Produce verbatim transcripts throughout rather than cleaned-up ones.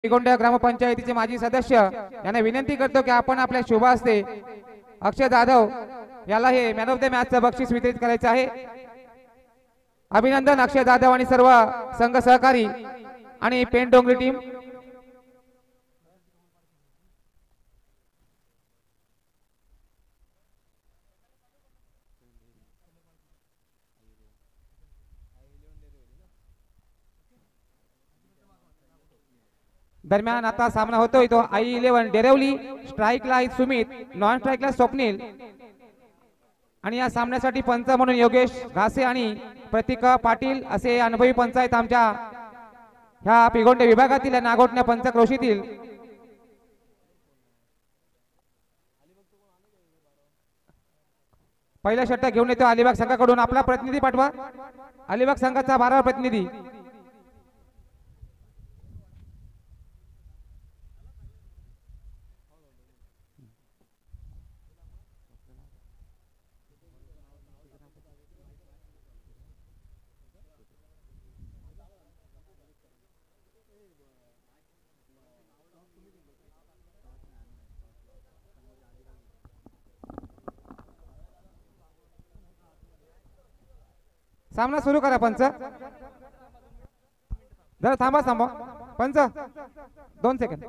गोंडा ग्रामपंचायतीचे माजी सदस्य यांना विनंती करतो की आपण आपल्या शुभ हस्ते अक्षय जाधव याला हे मॅन ऑफ द मॅचचं बक्षीस वितरित करायचं आहे। अभिनंदन अक्षय जाधव आणि सर्व संघ सहकारी आणि पेन डोंगरी टीम। दरम्यान आता सामना होतोय तो आई इलेव्हन डेरवली, स्ट्राइकला सुमित, नॉन स्ट्राइकला स्वप्नील आणि या सामन्यासाठी पंच म्हणून योगेश घासे आणि प्रतिका पाटील असे अनुभवी पंच आहेत आमच्या ह्या पिगोंडे विभागातील नागोठण्या पंच क्रोशीतील। पहिला षटक घेऊन येतो अलिबाग संघाकडून, आपला प्रतिनिधी पाठवा, अलिबाग संघाचा बारावा प्रतिनिधी। सामना सुरू करा पंच, जरा थांबा थांबा पंच दोन सेकंद।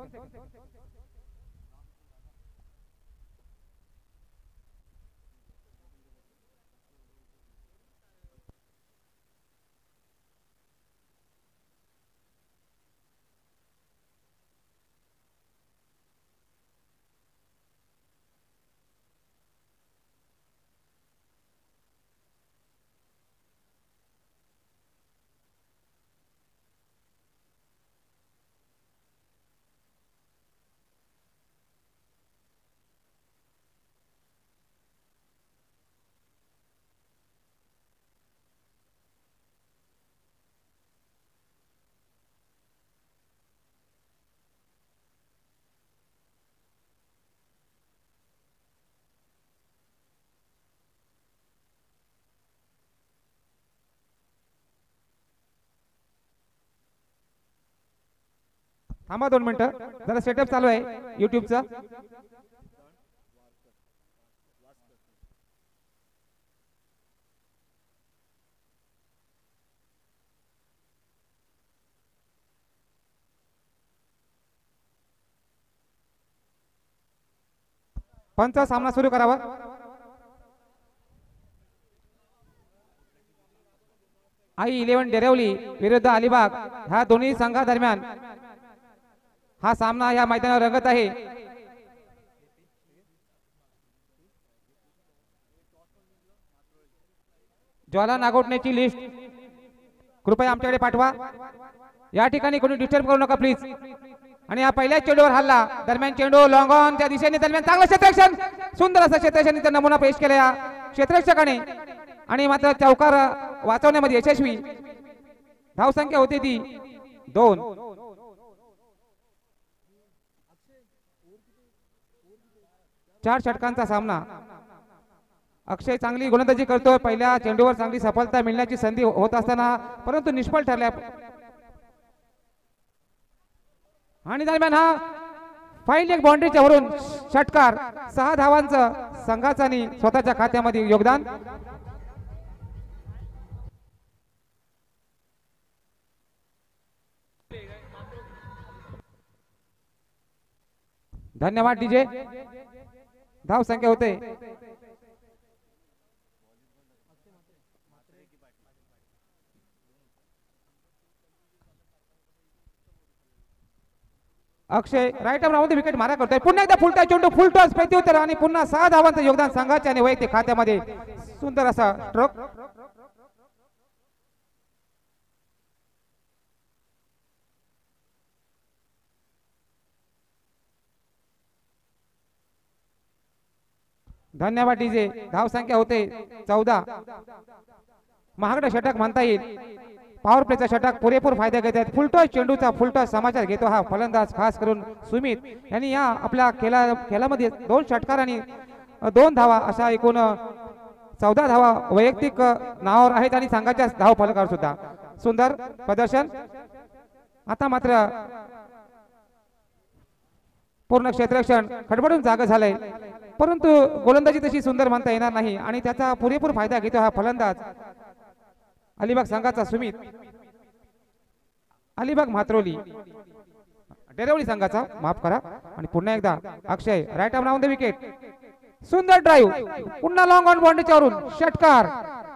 थांबा दोन मिनिटं, जरा सेटअप चालू आहे युट्यूबचा। पंच सामना सुरू करावा। आई इलेव्हन डेरवली विरुद्ध अलिबाग ह्या दोन्ही संघादरम्यान हा सामना या मैदानावर रंगत आहे। ज्वाला नागोठण्याची लिस्ट कृपया आमच्याकडे पाठवा, या ठिकाणी कोणी डिस्टर्ब करू नका प्लीज। आणि या पहिल्या चेंडूवर हल्ला, दरम्यान चेंडू लॉंग ऑनच्या दिशेने, दरम्यान चांगलं क्षेत्ररक्षण, सुंदर असं क्षेत्ररक्षणाचा नमुना पेश केला या क्षेत्ररक्षकाने आणि मात्र चौकार वाचवण्यामध्ये यशस्वी। धावसंख्या होती ती दोन। चार षटकांचा सामना, अक्षय चांगली गोलंदाजी करतोय, पहिल्या चेंडूवर चांगली सफलता मिळण्याची संधी होत असताना परंतु निष्फळ ठरल्या। आणि दरम्यान हा फाईन एक बाउंड्रीच्या वरून षटकार, सहा धावांचं संघाचं आणि स्वतःच्या खात्यामध्ये योगदान। धन्यवाद डीजे। धाव संख्या होते अक्षय राईट आर्म मध्ये विकेट मारा करतोय, पुन्हा एकदा फुलटा चेंडू, फुल टॉस प्रत्युत्तर आणि पुन्हा सहा धावांचं योगदान संघाच्या आणि वैयक्तिक खात्यामध्ये सुंदर असा स्ट्रोक। धन्यवाद डीजे। धाव संख्या होते चौदा। महागडा षटक म्हणता येईल, पॉवर प्लेचा षटक पुरेपूर फायदा घेत आहेत। फुलटॉस चेंडूचा फुलटॉस समाचार घेतो हा फलंदाज, खास करून सुमित यांनी या आपल्या खेळा खेळामध्ये दोन षटकार आणि दोन धावा अशा एकूण चौदा धावा वैयक्तिक नावावर आहेत आणि संघाच्या धाव फलकावर सुद्धा सुंदर प्रदर्शन। आता मात्र पूर्ण क्षेत्ररक्षण खडबडून जागा झालंय, परंतु गोलंदाजी तशी सुंदर म्हणता येणार नाही आणि त्याचा पुरेपूर फायदा घेतो हा फलंदाज अलिबाग संघाचा सुमित, अलिबाग म्हात्रोली डेरवली संघाचा, माफ करा. आणि पुन्हा एकदा Akshay right arm round the wicket, सुंदर ड्राईव्ह, पुन्हा लॉंग ऑन बाउंड्रीच्या वरून षटकार.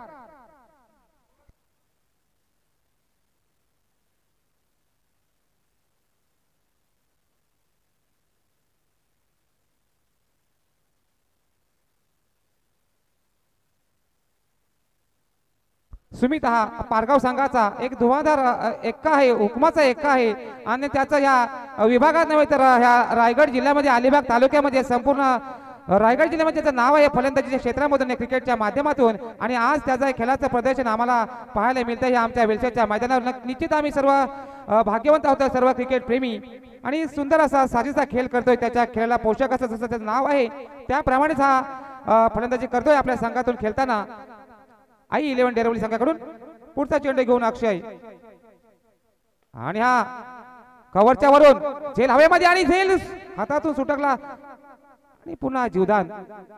सुमित हा पारगाव संघाचा एक धुवाधार एक्का आहे, हुकमाचा एक्का आहे आणि त्याचा या विभागात नव्हे तर ह्या रायगड जिल्ह्यामध्ये अलिबाग तालुक्यामध्ये संपूर्ण रायगड जिल्ह्यामध्ये त्याचं नाव आहे फलंदाजीच्या क्षेत्रामधून क्रिकेटच्या माध्यमातून. आणि आज त्याचं खेळाचं प्रदर्शन आम्हाला पाहायला मिळतं हे आमच्या वेलसेच्या मैदानावर. निश्चित आम्ही सर्व भाग्यवंत आहोत, सर्व क्रिकेट प्रेमी, आणि सुंदर असा साजेसा खेळ करतोय. त्याच्या खेळाला पोषक असं जसं त्याचं नाव आहे त्याप्रमाणेच हा फलंदाजी करतोय आपल्या संघातून खेळताना. आई इलेव्हन डेरवली संघाकडून पुढचा चेंडू घेऊन अक्षय, आणि हा कव्हरच्या वरून झेल हवेमध्ये आणि झेल हातातून सुटकला आणि पुन्हा जीवदान.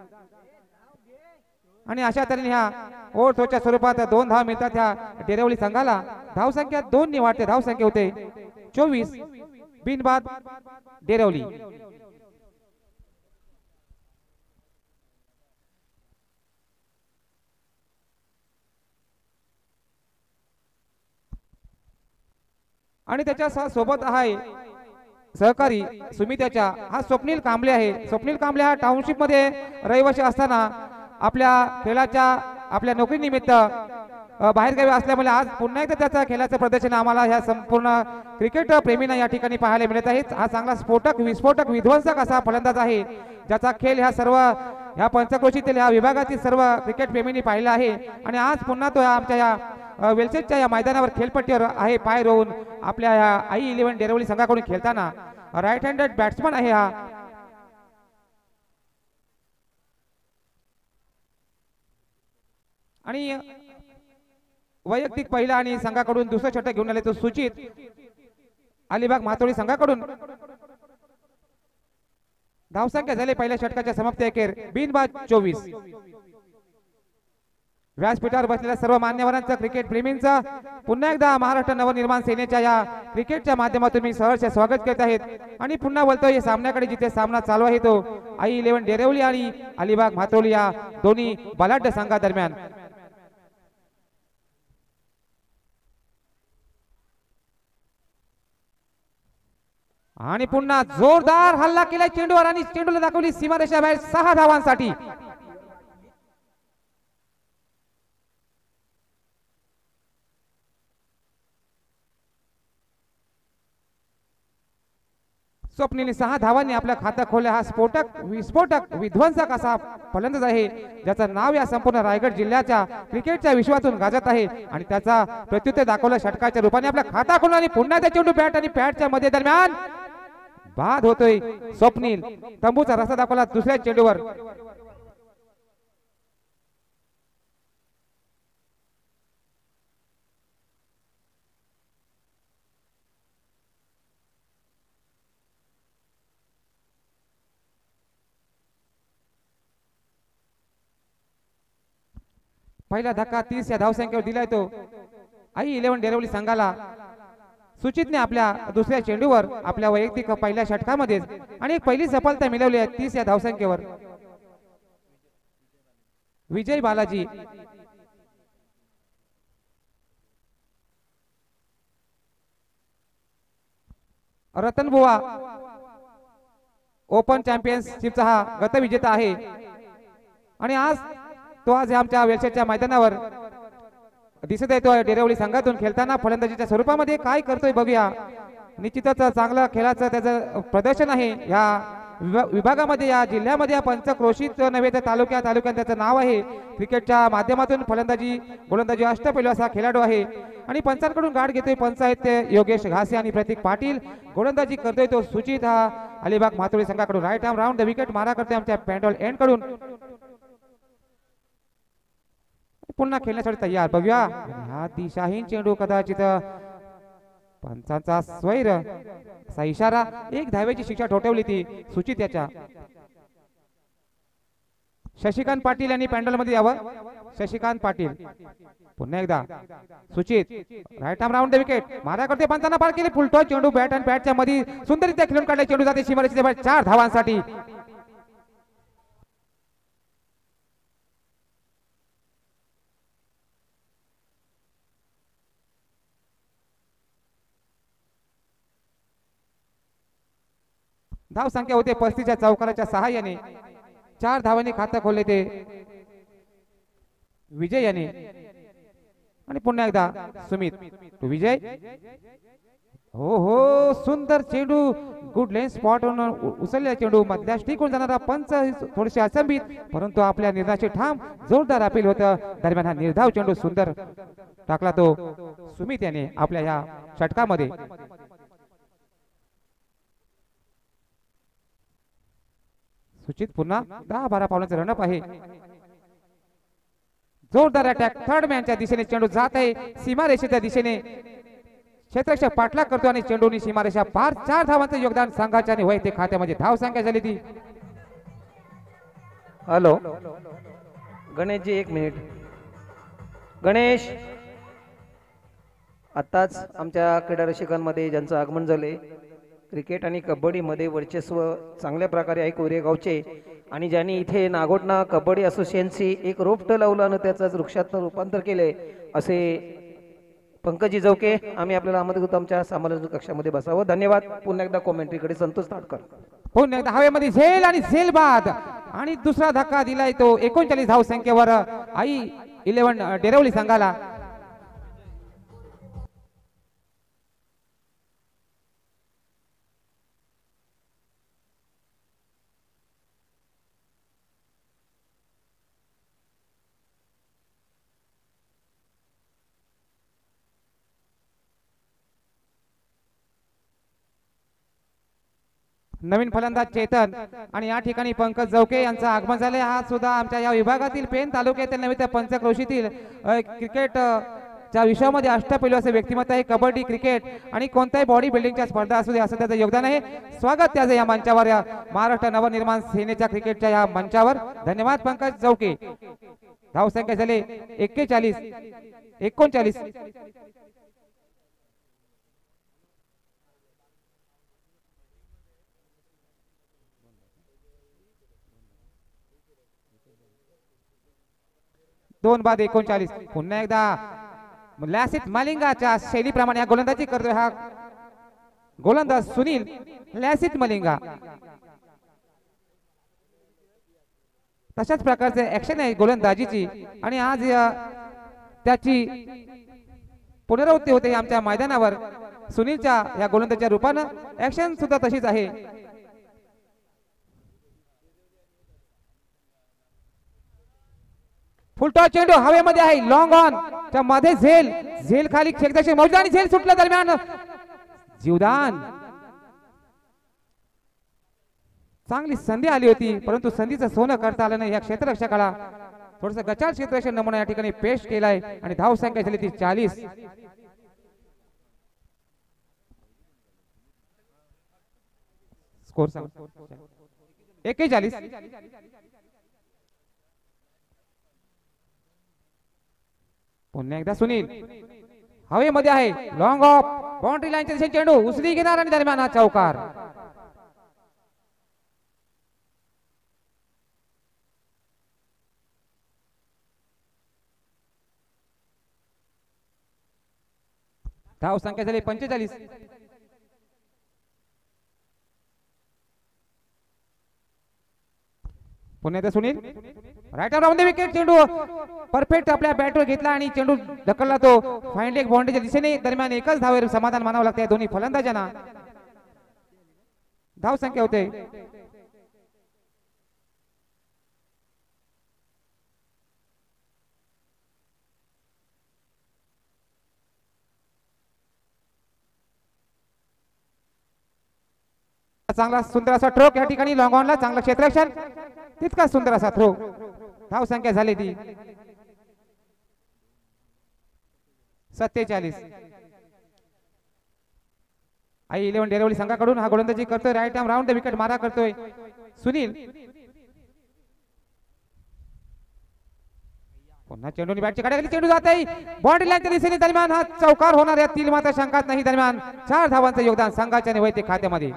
आणि अशा तऱ्हेने ह्या ओव्हरथ्रोच्या स्वरूपात दोन धाव मिळतात ह्या डेरवली संघाला. धाव संख्या दोन ने वाढते, धाव संख्या होते चोवीस. बिनबाद डेरवली. आणि त्याच्या सोबत आहे सहकारी सुमित्याच्या हा स्वप्नील कांबळे आहे. स्वप्नील कांबळे हा टाउनशिप मध्ये रहिवासी असताना आपल्या खेळाच्या आपल्या नोकरीनिमित्त बाहेरगावी असल्यामुळे आज पुन्हा एकदा त्याचा खेळाचं प्रदर्शन आम्हाला ह्या संपूर्ण क्रिकेट प्रेमींना या ठिकाणी पाहायला मिळत आहे. हा चांगला स्फोटक विस्फोटक विध्वंसक असा फलंदाज आहे, ज्याचा खेळ ह्या सर्व ह्या पंचक्रोशीतील ह्या विभागातील सर्व क्रिकेट प्रेमींनी पाहिला आहे. आणि आज पुन्हा तो आमच्या या वेलसेटच्या या मैदानावर खेळपट्टीवर आहे पाय रोवून आपल्या या आई इलेव्हन डेरवली संघाकडून खेळताना. राईट हँडेड बॅट्समन आहे हा. आणि वैयक्तिक पहिला आणि संघाकडून दुसरं षटक घेऊन आले तो सुचित अलिबाग म्हात्रोली संघाकडून. धावसंख्या झाली पहिल्या षटकाच्या समाप्ती अखेर बिनबाद चोवीस. व्यासपीठावर बसलेल्या सर्व मान्यवरांचं क्रिकेट प्रेमींचं पुन्हा एकदा महाराष्ट्र नवनिर्माण सेनेच्या या क्रिकेटच्या माध्यमातून मी सहर्ष स्वागत करत आहेत. आणि पुन्हा बोलतोय या सामन्याकडे, जिथे सामना चालू आहे तो आई इलेव्हन डेरवली आणि अलिबाग म्हात्रोली या दोन्ही बलाढ्य संघादरम्यान. आणि पुन्हा जोरदार हल्ला केला चेंडूवर आणि चेंडूला दाखवली सीमारेषा बाहेर सहा धावांसाठी. स्वप्नील सहा धावांनी आपलं खातं खोललं. हा स्फोटक विस्फोटक विध्वंसक असा फलंदाज आहे, ज्याचं नाव या संपूर्ण रायगड जिल्ह्याच्या क्रिकेटच्या विश्वातून गाजत आहे. आणि त्याचा प्रत्युत्तर दाखवलं षटकाच्या रूपाने आपला खाता खोलून आणि पुन्हा त्या चेंडू बॅट आणि पॅडच्या मध्ये दरम्यान बाद होतोय. स्वप्नील तंबूचा रस्ता दाखवला दुसऱ्या चेंडूवर. पहिला धक्का तीस या धावसंख्येवर दिलाय तो आई इलेव्हन डेरवली संघाला. सुचितने आपल्या दुसऱ्या चेंडूवर आपल्या वैयक्तिक पहिल्या षटकामध्ये आणि एक पहिली सफलता मिळवली आहे तीस या धावसंख्येवर. विजय बालाजी रतनबुवा ओपन चॅम्पियनशिपचा हा गतविजेता आहे. आणि आज तो आज आमच्या वेलसेटच्या मैदानावर दिसत आहे. तो डेरवली संघातून खेळताना फलंदाजीच्या स्वरूपामध्ये काय करतोय बघूया. निश्चितच चांगलं खेळाचं त्याचं प्रदर्शन आहे या विभागामध्ये, या जिल्ह्यामध्ये, या पंचक्रोशीत नव्हे तर तालुक्या तालुक्यात त्याचं नाव आहे. क्रिकेटच्या माध्यमातून फलंदाजी गोलंदाजी अष्टपैलू असा खेळाडू आहे. आणि पंचांकडून गाठ घेतोय पंच आहेत ते योगेश घासे आणि प्रतीक पाटील. गोलंदाजी करतोय तो सुचित हा अलिबाग म्हात्रोली संघाकडून. Right arm round the wicket मारा करतोय आमच्या पॅन्डॉल एंड कडून. पुन्हा खेळण्यासाठी तयार बघूया. हा दिशाहीन चेंडू कदाचित पंचांचा स्वैर असा इशारा, एक धावेची शिक्षा ठोठवली ती सुचित याच्या. शशिकांत पाटील यांनी पॅन्डल मध्ये यावं. शशिकांत पाटील पुन्हा एकदा Suchit right arm round the wicket मारा करते. पंचांना पार केली. फुलटॉस चेंडू बॅट आणि बॅटच्या मध्ये सुंदररित्या खेळून काढले. चेंडू जाते सीमारेषेच्या बाहेर चार धावांसाठी. धाव संख्या होते पस्तीसच्या चौकाराच्या सहाय्याने. चार धावांनी खातं खोलले ते विजय याने. आणि पुन्हा एकदा सुमित टू विजय. हो हो सुंदर चेंडू, गुड लेन स्पॉट उचललेला चेंडू. मधल्या स्टिकून जाणारा पंच थोडेसे असंबित, परंतु आपल्या निर्धावाचे ठाम जोरदार अपील होतं. दरम्यान हा निर्धाव चेंडू सुंदर टाकला तो सुमित याने आपल्या या षटकामध्ये. सुचित पुन्हा दहा बारा पावलांचा रनअप आहे. जोरदार अटॅक थर्ड मॅनच्या दिशेने चेंडू जात आहे सीमारेषेच्या दिशेने. क्षेत्ररक्षक पाठलाग करतो आणि चेंडूनी सीमारेषा पार. चार धावांचं योगदान संघाच्या आणि वैयक्तिक खात्यामध्ये धाव संख्या झाली ती. हॅलो गणेशजी एक मिनिट. गणेश आताच आमच्या क्रीडा रसिकांमध्ये ज्यांचं आगमन झाले, क्रिकेट आणि कबड्डीमध्ये वर्चस्व चांगल्या प्रकारे आहे कोरेगावचे, आणि ज्यांनी इथे नागोठणा कबड्डी असोसिएशनची एक रोपटं लावलं आणि त्याचं वृक्षात रूपांतर केले असे पंकजी जवके, आम्ही आपल्याला आमंत्रित होतो आमच्या समालोचन कक्षामध्ये बसावं. धन्यवाद. पुन्हा एकदा कॉमेंट्रीकडे संतोष ताटकर. पुन्हा एकदा हवेमध्ये झेल आणि झेल बाद आणि दुसरा धक्का दिलाय तो एकोणचाळीस धाव संख्येवर आई इलेव्हन डेरवली संघाला. नवीन फलंदाज चेतन आणि या ठिकाणी पंकज जवके यांचं आगमन झाले. हा सुद्धा आमच्या या विभागातील पेन तालुक्यातील नव्हे तर पंचक्रोशीतील क्रिकेट च्या विषयामध्ये अष्टपैलू असे व्यक्तिमत्व आहे. कबड्डी, क्रिकेट आणि कोणत्याही बॉडी बिल्डिंगच्या स्पर्धा असू दे असं त्याचं योगदान आहे. स्वागत त्याचं या मंचावर, या महाराष्ट्र नवनिर्माण सेनेच्या क्रिकेटच्या या मंचावर. धन्यवाद पंकज जवके. धावसंख्या झाले एक्केचाळीस एकोणचाळीस. दोन बाद एकोणचाळीस. पुन्हा एकदा लॅसित मलिंगाच्या शैलीप्रमाणे हा गोलंदाजी करतोय हा गोलंदाज सुनील लॅसित मलिंगा. तशाच प्रकारचे ऍक्शन आहे गोलंदाजीची आणि आज त्याची पुनरावृत्ती होते आमच्या मैदानावर. सुनीलच्या या गोलंदाजीच्या रूपानं ऍक्शन सुद्धा तशीच आहे. फुलटॉस चेंडू हवेमध्ये आहे. लॉंग ऑन च्या मध्ये झेल झेल खाली क्षेत्ररक्षक मौजूद आणि झेल सुटला. दरम्यान जीवदान. चांगली संधी आली होती परंतु संधीचं सोनं करता आलं नाही. या क्षेत्ररक्षकाला थोडस गचाळ क्षेत्ररक्षक नमुना या ठिकाणी पेश केलाय आणि धाव संख्या झाली ती चाळीस. स्कोर सांग. एक्केचाळीस. पुन्हा एकदा सुनील हवेमध्ये आहे. लॉंग ऑफ बाउंड्री लाईनच्या दिशेने चेंडू उसळी घेणार आणि दरम्यान हा चौकार. धाव संख्या झाली पंचेचाळीस. पुन्हा एकदा Sunil right arm round the wicket. चेंडू परफेक्ट आपल्या बॅटवर घेतला आणि चेंडू ढकलला तो फाईन लेग बाउंड्रीच्या दिशेने. दरम्यान एकच धावेवर समाधान मानावं लागतंय दोन्ही फलंदाजांना. धाव संख्या होते चांगला सुंदर असा ट्रोक या ठिकाणी लॉंग ऑनला. चांगला क्षेत्ररक्षण, तितका सुंदर असा थ्रो. धाव संख्या झाली ती सत्तेचाळीस. आई इलेव्हन डेरवली संघाकडून हा गोलंदाजी करतोय right arm round the wicket मारा करतोय सुनील. पुन्हा चेंडूने बॅटची काढायला चेंडू जात आहे बाउंड्री लाईनच्या दिशेने दरम्यान हा चौकार होणार यातील मात्र शंकाच नाही. दरम्यान चार धावांचं योगदान संघाच्या वैयक्तिक खात्यामध्ये.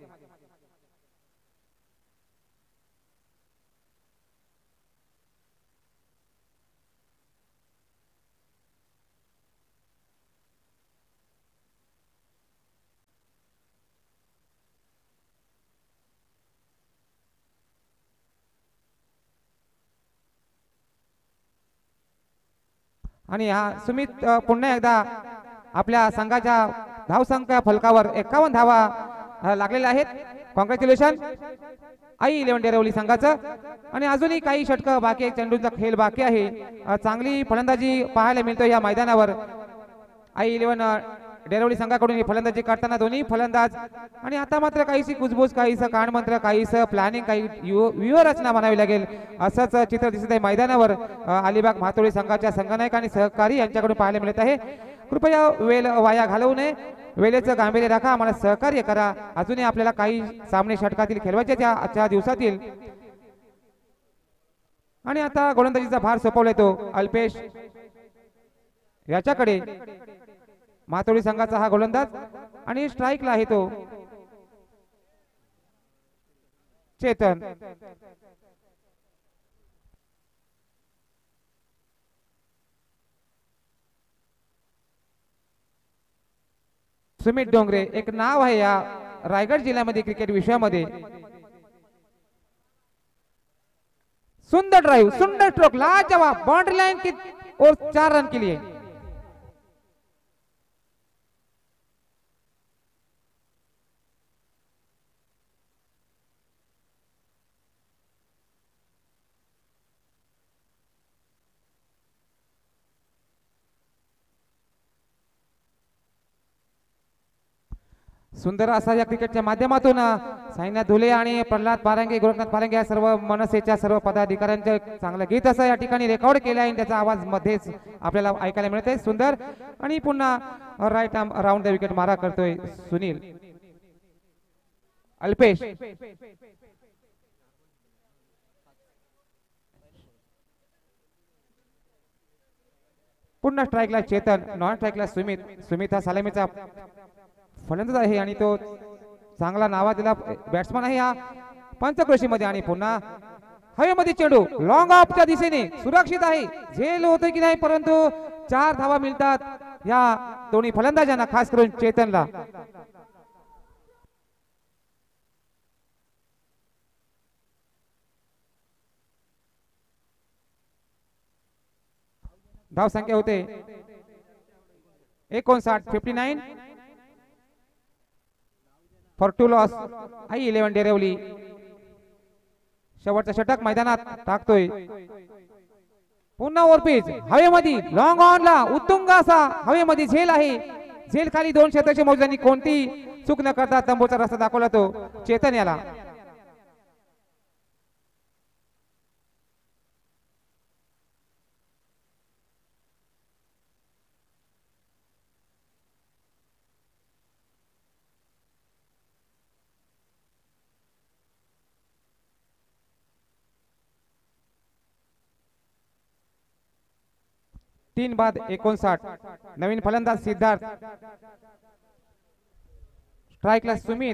आणि हा सुमित अ, पुन्हा एकदा आपल्या संघाच्या धावसंख्या फलकावर एकावन्न धावा अ, लागलेल्या आहेत. कॉंग्रॅच्युलेशन आई इलेव्हन डेरवली संघाचं. आणि अजूनही काही षटकं बाकी आहे, चेंडूचा खेळ बाकी आहे. अ, चांगली फलंदाजी पाहायला मिळतो या मैदानावर. आई इलेव्हन डेरवली संघाकडून ही फलंदाजी करताना दोन्ही फलंदाज. आणि आता मात्र काहीशी कुजबूज काहीसं कानमंत्र काहीसं प्लॅनिंग काही व्यूहरचना म्हणावी लागेल असंच चित्र दिसत आहे मैदानावर. अ, अलिबाग म्हातोळी संघाच्या संघनायक आणि सहकारी यांच्याकडून पाहायला मिळत आहे. कृपया वेळ वाया घालवू नये, वेळेचं गांभीर्य राखा, आम्हाला सहकार्य करा. अजूनही आपल्याला काही सामने षटकातील खेळवायचे आजच्या दिवसातील. आणि आता गोलंदाजीचा भार सोपवला तो अल्पेश याच्याकडे. मातोळी संघाचा हा गोलंदाज आणि स्ट्राईकला आहे तो चेतन. सुमित डोंगरे एक नाव आहे या रायगड जिल्ह्यामध्ये क्रिकेट विश्वामध्ये. सुंदर ड्राइव, सुंदर स्ट्रोक, लाजवाब बाउंड्री लाइन की और चार रन के लिए. सुंदर असा या क्रिकेटच्या माध्यमातून साईनाथ धुले आणि प्रल्हाद पारंगे गोरखनाथ पारंगे या सर्व मनसेच्या सर्व पदाधिकाऱ्यांचे चांगलं गीत असं या ठिकाणी रेकॉर्ड केलं आहे. त्याचा आवाज मध्येच आपल्याला ऐकायला मिळत आहे. सुंदर. आणि पुन्हा right arm round the wicket मारा करतोय सुनील. अल्पेश पुन्हा स्ट्राईकला चेतन, नॉन स्ट्राईकला सुमित. सुमित हा सलामीचा फलंदाज आहे आणि तो चांगला नावाजलेला बॅट्समन आहे या पंचक्रोशी मध्ये. आणि पुन्हा हवेमध्ये चेंडू लॉंग ऑफच्या दिशेने सुरक्षित आहे. झेल होते की नाही परंतु चार धावा मिळतात या दोन्ही फलंदाजांना, खास करून चेतनला. धाव संख्या होते एकोणसाठ fifty nine for two loss. I eleven Dervali शेवटचा षटक मैदानात टाकतोय. पुन्हा ओव्हरपिच हवेमध्ये लॉंग ऑनला उत्तुंग असा हवेमध्ये झेल आहे. झेल खाली दोन क्षेत्राच्या मोजल्यांनी कोणती चूक न करता तंबूचा रस्ता दाखवला तो चेतन याला. तीन बाद एकोणसाठ. नवीन फलंदाज सिद्धार्थ, स्ट्राईकला सुमित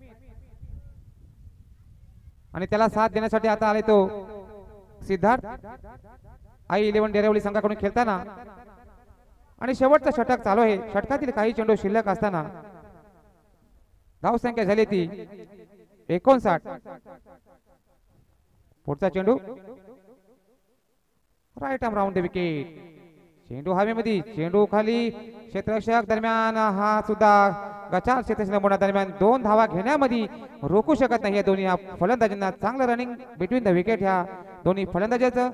आणि त्याला साथ देण्यासाठी आता आले तो सिद्धार्थ. आई इलेव्हन डेरवली संघाकडून खेळताना आणि शेवटचा षटक चालू आहे. षटकातील काही चेंडू शिल्लक असताना धाव संख्या झाली ती एकोणसाठ. पुढचा चेंडू right arm round the wicket. चेंडू हवेमध्ये, चेंडू खाली क्षेत्ररक्षक दरम्यान हा सुद्धा गचार क्षेत्ररक्षण दरम्यान दोन धावा घेण्यामध्ये रोखू शकत नाही या दोन्ही फलंदाजांना. चांगलं रनिंग बिटवीन द विकेट ह्या दोन्ही फलंदाजाचं.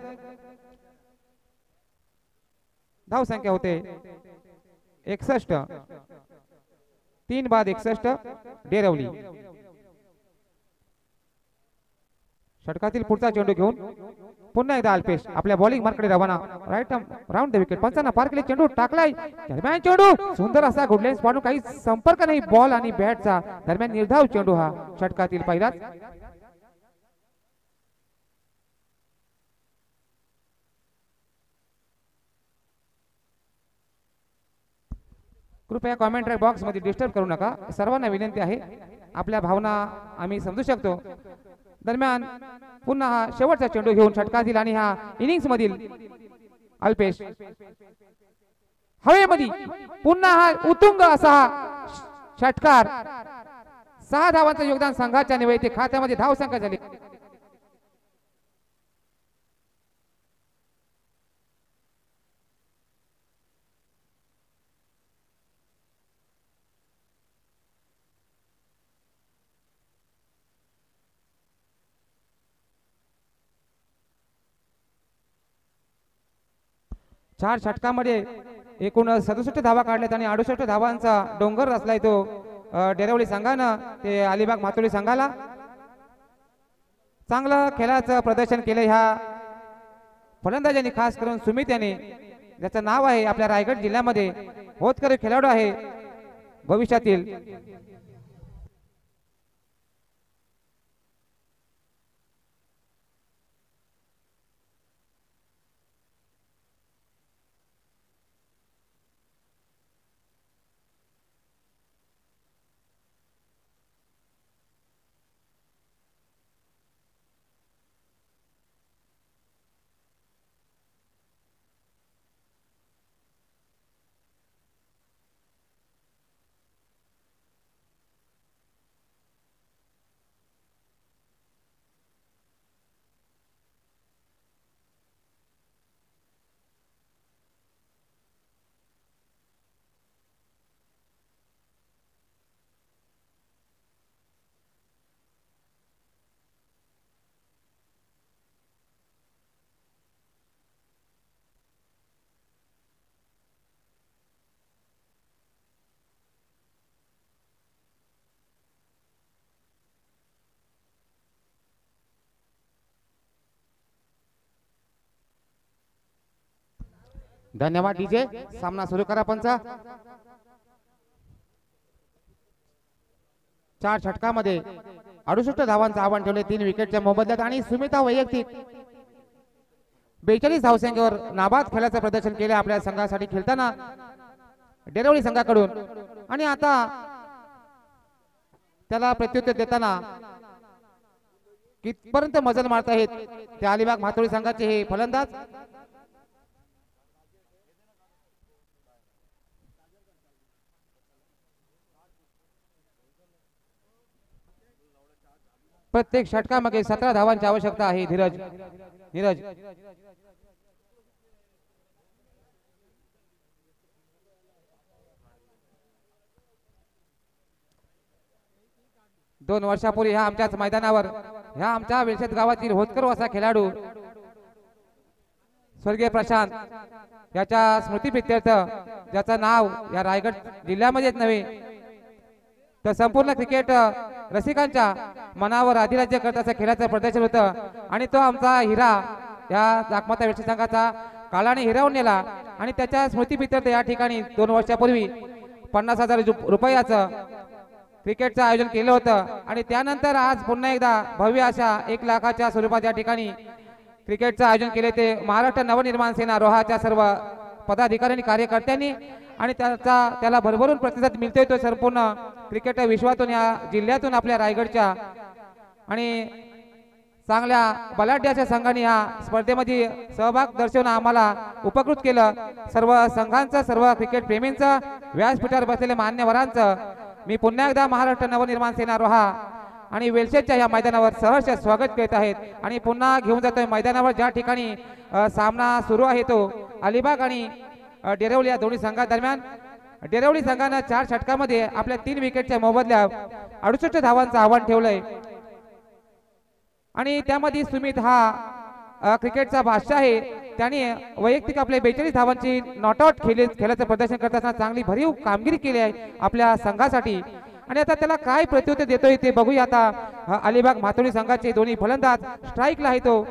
धाव संख्या होते एकसष्ट. तीन बाद एकसष्ट डेरवली. षटकातील पुढचा चेंडू घेऊन पुन्हा एकदा अल्पेश आपल्या बॉलिंग मार्कडे रवाना. Right round the wicket. पंचांना पार केले. चेंडू टाकलाय दरम्यान. चेंडू सुंदर असा गुडलाईन स्पॉट. काही संपर्क नाही बॉल आणि बॅटचा. दरम्यान निर्धाव चेंडू हा षटकातील पहिलाच. कृपया कॉमेंट बॉक्स मध्ये डिस्टर्ब करू नका. सर्वांना विनंती आहे. आपल्या भावना आम्ही समजू शकतो. दरम्यान पुन्हा हा शेवटचा चेंडू घेऊन षटकातील आणि हा इनिंग्स मधील अल्पेश हवेमध्ये पुन्हा हा उतुंग असा हा षटकार. सहा धावांचं योगदान संघाच्या निवडते खात्यामध्ये धाव संख्या झाली. चार षटकामध्ये एकूण सदुसष्ट धावा काढल्यात आणि अडुसष्ट धावांचा डोंगर रचलाय तो डेरवली संघानं ते अलिबाग मातोळी संघाला. चांगलं खेळाचं प्रदर्शन केलं ह्या फलंदाजांनी, खास करून सुमित यांनी, ज्याचं नाव आहे आपल्या रायगड जिल्ह्यामध्ये होतकरू खेळाडू आहे भविष्यातील. धन्यवाद डीजे. सामना सुरू करा पंचा. चार षटकामध्ये अडुसष्ट धावांचं आव्हान ठेवले तीन विकेटच्या मोबदल्यात आणि सुमिता वैयक्तिक बेचाळीस धावसंख्येवर नाबाद खेळाचं प्रदर्शन केले आपल्या संघासाठी खेळताना डेरवली संघाकडून. आणि आता त्याला प्रत्युत्तर देताना कितपर्यंत मजल मारत आहेत त्या अलिबाग मातोळी संघाचे हे फलंदाज. प्रत्येक षटकामध्ये सतरा धावांची आवश्यकता आहे. धीरज नीरज दोन वर्षापूर्वी ह्या आमच्याच मैदानावर ह्या आमच्या वेलशेत गावातील होतकरू असा खेळाडू स्वर्गीय प्रशांत याच्या स्मृतीप्रित्यर्थ, ज्याचं नाव या रायगड जिल्ह्यामध्येच नव्हे तर संपूर्ण क्रिकेट रसिकांच्या मनावर अधिराज्य करताचं खेळाचं प्रदर्शन होतं. आणि तो आमचा हिरा या जागमाता वेलशेत संघाचा काळाने हिरावून नेला. आणि त्याच्या स्मृतीप्रित्यर्थ या ठिकाणी दोन वर्षापूर्वी पन्नास हजार रुपयाचं क्रिकेटचं आयोजन केलं होतं. आणि त्यानंतर आज पुन्हा एकदा भव्य अशा एक लाखाच्या स्वरूपात या ठिकाणी क्रिकेटचं आयोजन केले ते महाराष्ट्र नवनिर्माण सेना रोहाच्या सर्व पदाधिकारी आणि कार्यकर्त्यांनी. आणि त्याचा त्याला भरभरून प्रतिसाद मिळतोय तो संपूर्ण क्रिकेट विश्वातून या जिल्ह्यातून आपल्या रायगडच्या. आणि चांगल्या बलाढ्याच्या संघाने या स्पर्धेमध्ये सहभाग दर्शवून आम्हाला उपकृत केलं. सर्व संघांचं, सर्व क्रिकेट प्रेमींचं, व्यासपीठावर बसलेल्या मान्यवरांचं मी पुन्हा एकदा महाराष्ट्र नवनिर्माण सेना रोहा आणि वेलशेतच्या या मैदानावर सहर्ष स्वागत करीत आहेत. आणि पुन्हा घेऊन जातोय मैदानावर ज्या ठिकाणी सामना सुरू आहे तो अलिबाग आणि डेरवली या दोन्ही संघादरम्यान. डेरवली संघानं चार षटकामध्ये आपल्या तीन विकेटच्या मोबदल्यात अडुसष्ट धावांचं आव्हान ठेवलंय. आणि त्यामध्ये सुमित हा क्रिकेटचा बादशाह आहे. त्याने वैयक्तिक आपल्या बेचाळीस धावांची नॉट आउट खेळ खेळाचं प्रदर्शन करताना चांगली भरीव कामगिरी केली आहे आपल्या संघासाठी. आणि आता त्याला काय प्रत्युत्तर देतोय ते बघूया आता. अ, अलिबाग मातोळी संघाचे दोन्ही फलंदाज स्ट्राईकला आहे तो.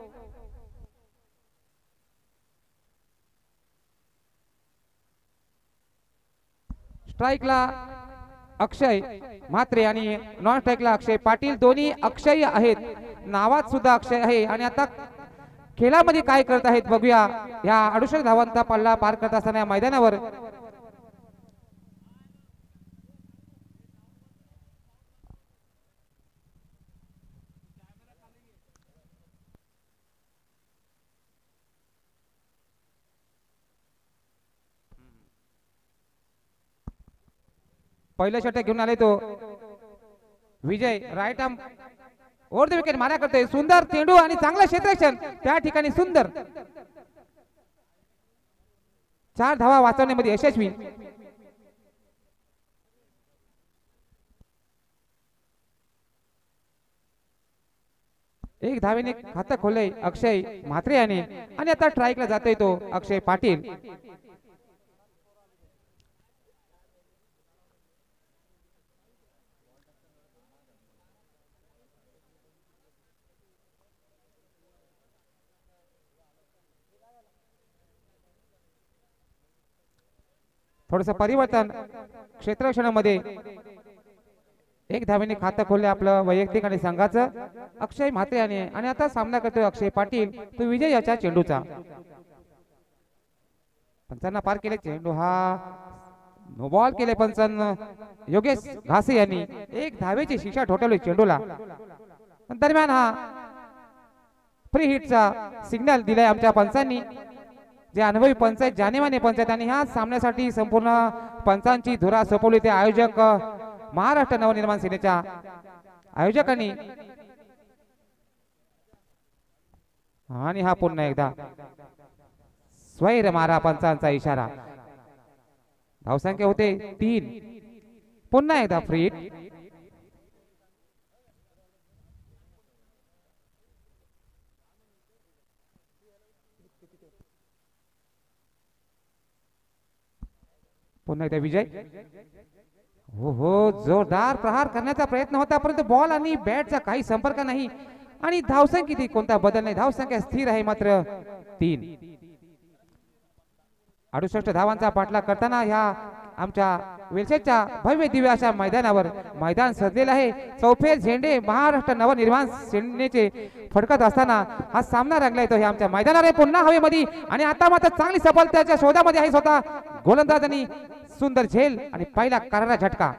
स्ट्राईकला अक्षय म्हात्रे आणि नॉन स्ट्राईकला अक्षय पाटील. दोन्ही अक्षय आहेत, नावात सुद्धा अक्षय आहे. आणि आता खेळामध्ये काय करत आहेत बघूया. या अडुसष्ट धावांचा पल्ला पार करत असताना या मैदानावर पहिलं षटक घेऊन आले तो Vijay. Right arm over the wicket मारा करतोय. सुंदर चेंडू आणि चांगलं क्षेत्ररक्षण त्या ठिकाणी. सुंदर चार धावा वाचवण्यामध्ये यशस्वी. एक धावेने खातं खोललंय अक्षय म्हात्रे याने. आणि आता स्ट्राईकला जातोय तो अक्षय पाटील. थोडस परिवर्तन क्षेत्ररक्षणामध्ये. एक धावेने खातं खोलले आपलं वैयक्तिक आणि संघाचं अक्षय म्हात्रे याने. आणि आता सामना करतोय अक्षय पाटील तो विजय याच्या चेंडूचा. पंचांना पार केले चेंडू हा नो बॉल केले पंचांना योगेश घासे यांनी. एक धावेची शिक्षा ठोठवली चेंडूला. दरम्यान हा फ्री हिटचा सिग्नल दिलाय आमच्या पंचांनी. जे अनुभवी पंच आहेत, जानेमाने पंच आहेत. आणि ह्या सामन्यासाठी संपूर्ण पंचांची धुरा सोपवली ते आयोजक महाराष्ट्र नवनिर्माण सेनेच्या आयोजकांनी. आणि हा पुन्हा एकदा स्वैर मारा पंचांचा इशारा. धावसंख्या होते तीन. पुन्हा एकदा फ्री हिट. पुन्हा एकदा विजय. हो हो जोरदार प्रहार करण्याचा प्रयत्न होता परंतु बॉल आणि बॅटचा काही संपर्क नाही. आणि धावसंख्या किती कोणता बदल नाही. धावसंख्या स्थिर आहे मात्र तीन. अडुसष्ट धावांचा पाठलाग करताना ह्या आमच्या वेलशेच्या भव्य दिव्य अशा मैदानावर मैदान सजलेलं आहे. चौफेर झेंडे महाराष्ट्र नवनिर्माण सेनेचे फडकत असताना हा सामना रंगला येतो हे आमच्या मैदानावर आहे. पुन्हा हवेमध्ये. आणि आता मात्र चांगली सफलतेच्या शोधामध्ये आहे स्वतः गोलंदाज आणि सुंदर झेल आणि पहिला करारा झटका.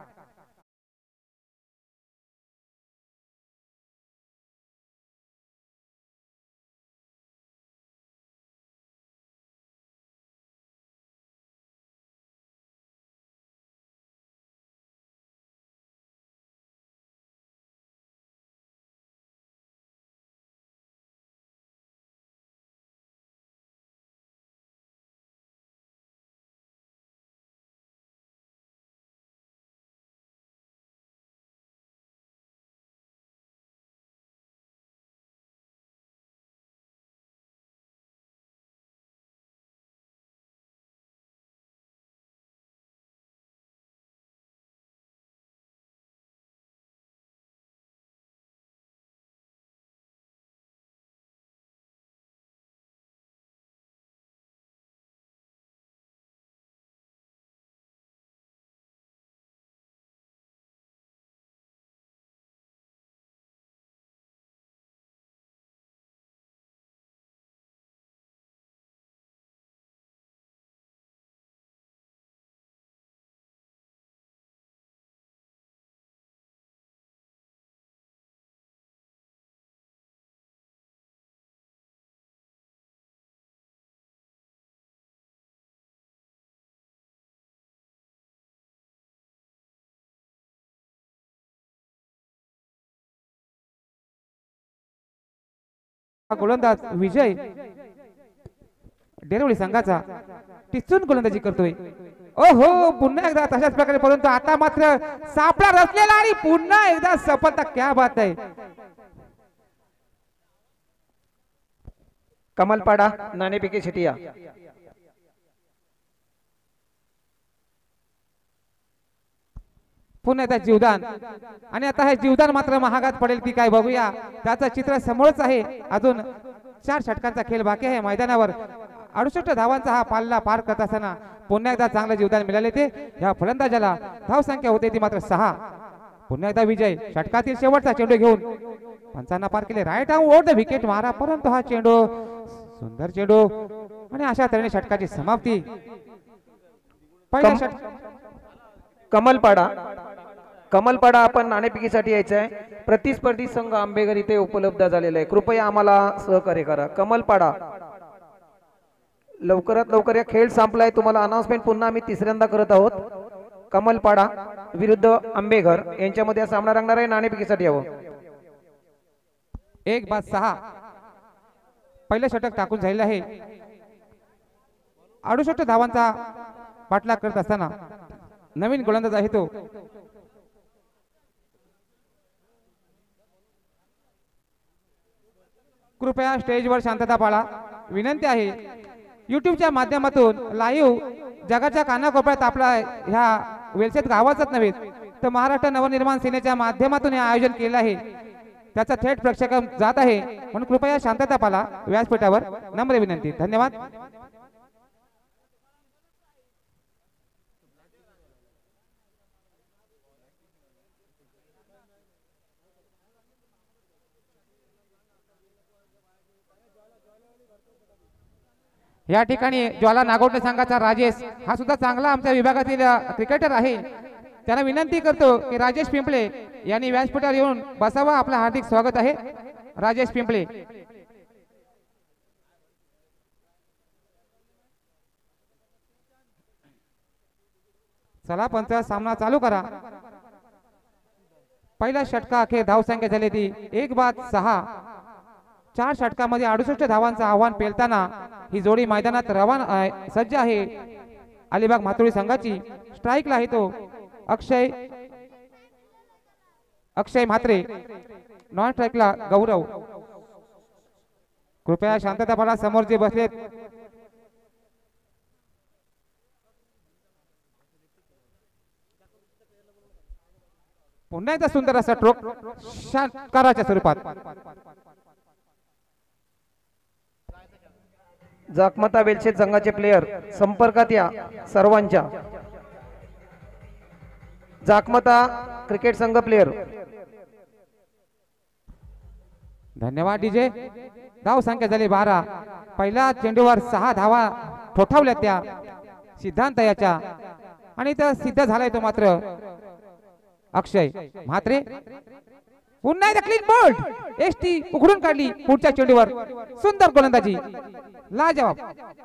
गोलंदाज विजय डेरवली संघाचा टिचून गोलंदाजी करतोय. ओहो पुन्हा एकदा तशाच प्रकारे परंतु आता मात्र सापळा रचलेला आणि पुन्हा एकदा सफलता. क्या बात आहे. कमलपाडा नाणेपिके शेटिया. पुन्हा एकदा जीवदान आणि आता हे जीवदान मात्र महागात पडेल की काय बघूया. त्याचं चित्र समोरच आहे. अजून चार षटकांचा खेळ बाकी आहे मैदानावर. अडुसष्ट धावांचा हा पाल्ला पार करत असताना पुन्हा एकदा चांगलं जीवदान मिळाले ते या फलंदाजाला. धाव संख्या होते ती मात्र सहा. पुन्हा एकदा विजय षटकातील शेवटचा चेंडू घेऊन पंचांना पार केले. Right arm over the wicket मारा, परंतु हा चेंडू सुंदर चेंडू आणि अशा तऱ्हेने षटकाची समाप्ती. पहिल्या षट कमलपाडा कमलपाडा आपण नाणेफेकीसाठी यायचं आहे. प्रतिस्पर्धी संघ आंबेघर इथे उपलब्ध झालेला आहे. कृपया आम्हाला सहकार्य करा. कमलपाडा लवकरात लवकर या खेळ संपलाय. तुम्हाला अनाउन्समेंट पुन्हा आम्ही तिसऱ्यांदा करत आहोत. कमलपाडा विरुद्ध आंबेघर यांच्यामध्ये हा सामना रंगणार आहे. नाणेफेकीसाठी यावं. एक बाद सहा पहिलं षटक टाकून झालेलं आहे. अडुसष्ट धावांचा पाठलाग करत असताना नवीन गोलंदाज आहे तो कृपया स्टेजवर शांतता पाळा. विनंती आहे युट्यूबच्या माध्यमातून लाईव्ह जगाच्या कानाकोपऱ्यात आपला ह्या वेलसेत गावाचाच नव्हे तर महाराष्ट्र नवनिर्माण सेनेच्या माध्यमातून हे आयोजन केलं आहे. त्याचा थेट प्रेक्षक जात आहे म्हणून कृपया शांतता पाळा व्यासपीठावर. नम्र विनंती. धन्यवाद. या ठिकाणी ज्वाला नागोटे संघाचा राजेश हा सुद्धा चांगला आमच्या विभागातील क्रिकेटर आहे. त्यांना विनंती करतो की राजेश पिंपळे यांनी व्यासपीठावर येऊन बसावा. आपलं हार्दिक स्वागत आहे राजेश पिंपळे. चला पंच सामना चालू करा. पहिल्या षटका अखेर धाव संख्या झाली ती एक बाद सहा. चार षटकामध्ये अडुसष्ट धावांचं आव्हान पेलताना ही जोडी मैदानात रवाना सज्ज आहे. अलिबाग मातुळी संघाची. स्ट्राईकला आहे तो अक्षय अक्षय म्हात्रे. नॉन स्ट्राईकला गौरव. कृपया शांतता पाळा. समोर जे बसलेत पुन्हा एकदा सुंदर असा ट्रोक षटकाराच्या स्वरूपात. जाकमता वेलशेत संघाचे प्लेयर संपर्कात या सर्वांच्या. जाकमता क्रिकेट संघ प्लेयर. धन्यवाद डीजे. धाव संख्या झाली बारा. पहिल्या चेंडूवर सहा धावा ठोठावल्या त्या सिद्धांत याच्या आणि त्या सिद्ध झालाय तो मात्र अक्षय म्हात्रे. पुन्हा एकदा क्लीन बोल्ड. एसटी उघडून काढली पुढच्या चेंडूवर. सुंदर गोलंदाजी लाजवाब.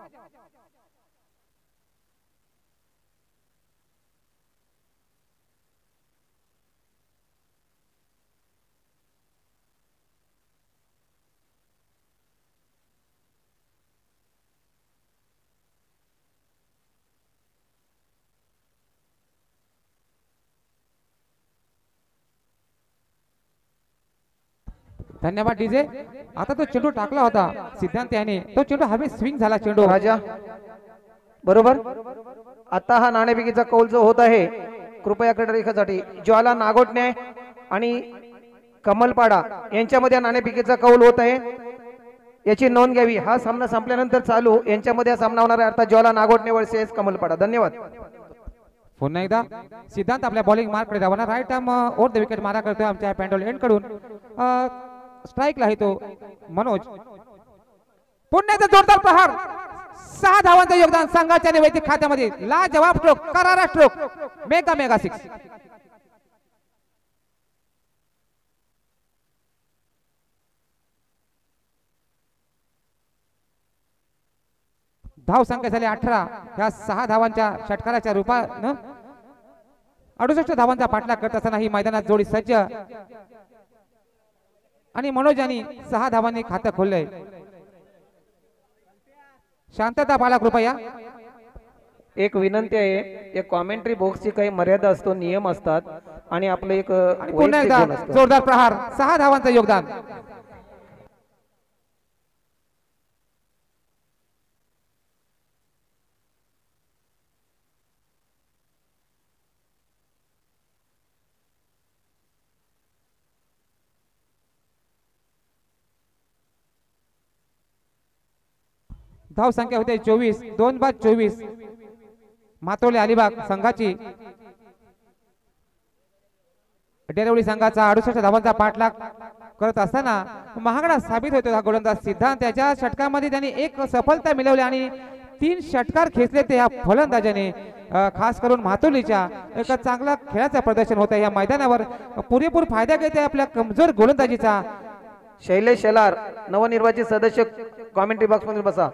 धन्यवाद डीजे. आता तो चेंडू टाकला होता सिद्धांत याने. तो चेंडू हवे स्विंग झाला चेंडू. राजा बरोबर. आता हा नाणेफेकीचा कौल जो होत आहे कृपया कडरेखासाठी ज्वाला नागोटणे आणि कमलपाडा यांच्यामध्ये नाणेफेकीचा कौल होत आहे. याची नोंद घ्यावी. हा सामना संपल्यानंतर चालू यांच्यामध्ये हा सामना होणार आहे. अर्थात ज्वाला नागोटणे वर्सेस कमलपाडा. धन्यवाद. पुन्हा एकदा सिद्धांत आपल्या बॉलिंग मार्ककडे धावणार. Right arm over the wicket मारा करतोय आमच्या पॅन्डोल एंड कडून. स्ट्राईकला आहे तो मनोज. पुन्हा एकदा जोरदार प्रहार. सहा धावांचं योगदान संघाच्या वैयक्तिक खात्यामध्ये. ला जवाब स्ट्रोक करारा स्ट्रोक. Mega mega six. धाव संख्या झाली अठरा. या सहा धावांच्या षटकाराच्या रूपानं अडुसष्ट धावांचा पाठलाग करत असताना ही मैदानात जोडी सज्ज आणि मनोज यांनी सहा धावांनी खातं खोललंय. शांतता पाळा कृपया. एक विनंती आहे. या कॉमेंट्री बॉक्सची काही मर्यादा असतो, नियम असतात आणि आपलं एक पुन्हा एकदा जोरदार प्रहार. सहा धावांचं योगदान. धाव संख्या होते चोवीस. दोन बाद चोवीस. मातोले अलिबाग संघाची डेरवली संघाचा अडुसष्ट धावांचा पाठलाग करत असताना महागडा साबित होतो हा गोलंदाज सिद्धांत. त्याच्या षटकामध्ये त्यांनी एक सफलता मिळवली आणि तीन षटकार खेचले ते ह्या फलंदाजाने. खास करून मातोलीच्या एक चांगला खेळाचं प्रदर्शन होतं या मैदानावर. पुरेपूर फायदा घेते आपल्या कमजोर गोलंदाजीचा. शैलेश शेलार नवनिर्वाचित सदस्य कॉमेंट्री बॉक्स मध्ये बसा.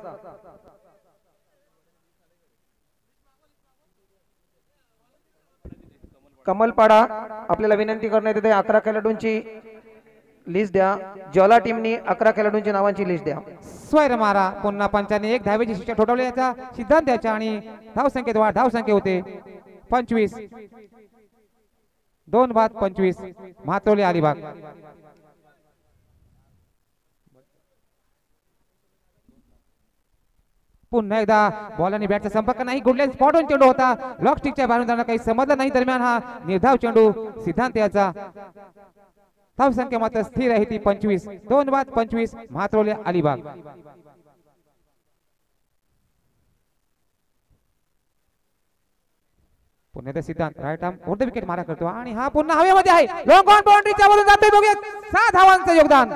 कमलपाडा आपल्याला विनंती करण्यात येते अकरा खेळाडूंची लिस्ट द्या. ज्वाला टीमनी अकरा खेळाडूंची नावांची लिस्ट द्या. स्वैर मारा. पुन्हा पंचाने एक धावेची शिक्षा ठोठावली याचा सिद्धांत द्यायचा आणि धाव संख्येत वाढ. धाव संख्या होते पंचवीस. दोन बाद पंचवीस. म्हातोले अलिबाग. पुन्हा एकदा बॉल आणि बॅटचा संपर्क नाही. गुडलँड स्पॉट ऑन चेंडू होता. लॉक स्टिकच्या बाहेरून जाणं काही समजलं नाही. दरम्यान हा निर्धाव चेंडू सिद्धांत याचा. धाव संख्या मात्र स्थिर आहे ती पंचवीस. दोन बाद पंचवीस. म्हातोले अलिबाग. पुन्हा एकदा Siddhant right arm over the wicket मारा करतो आणि हा पुन्हा हवेमध्ये आहे. लॉंग ऑन बाउंड्रीच्या वरून जाते. बघूया सहा धावांचं योगदान.